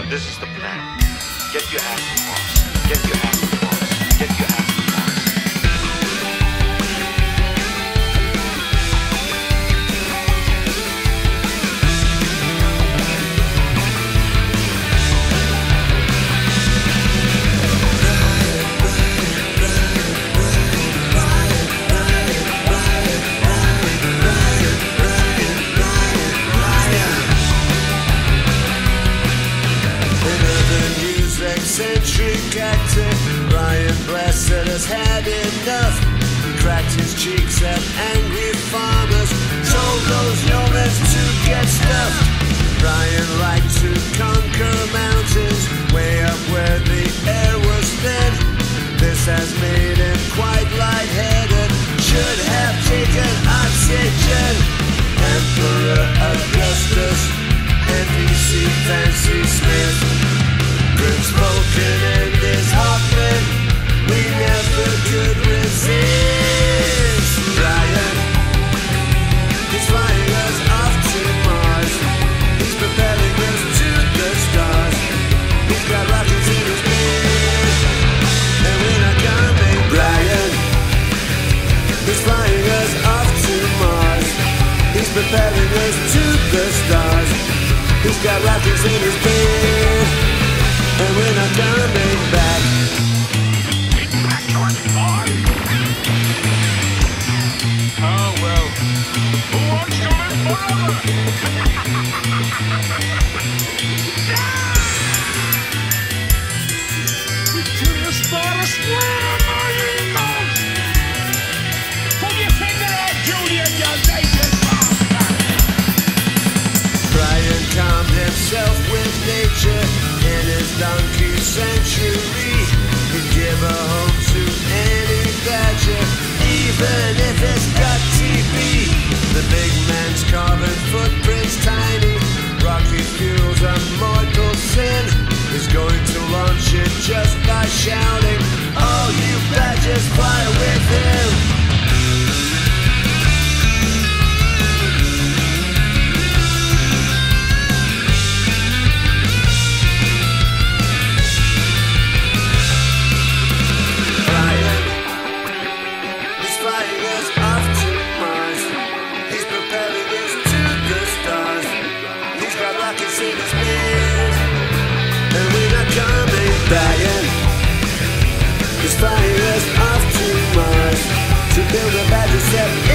This is the plan. Get your ass to Mars. Get your ass to Mars. Get your ass to Mars. Eccentric actor Ryan Blessed has had enough. He cracked his cheeks at angry farmers, told those yeomen to get stuffed. Ryan liked to conquer mountains way up where the air was thin. This has made him quite lightheaded. Should have taken oxygen. Emperor Augustus, NBC Fancy Smith, Grim-spoken and his Hoffman, we never could resist. Ryan, he's flying us off to Mars. He's propelling us to the stars. He's got rockets in his beard, and we're not coming. Ryan, he's flying us off to Mars. He's propelling us to the stars. He's got rockets in his beard, and we're not coming back. Back towards Mars? Oh, well, who wants to live forever? Return the stardust flamingos! Pull your finger out, Julia, you naked bastard! Brian calmed himself with nature in his donkey century. He'd give a home to any badger, even if it's got TB. The big man's carbon footprint's tiny. Rocket fuel's a mortal sin. He's going to launch it just by shouting, all you badgers fly with him. Brian is flying us off to Mars to build a badger set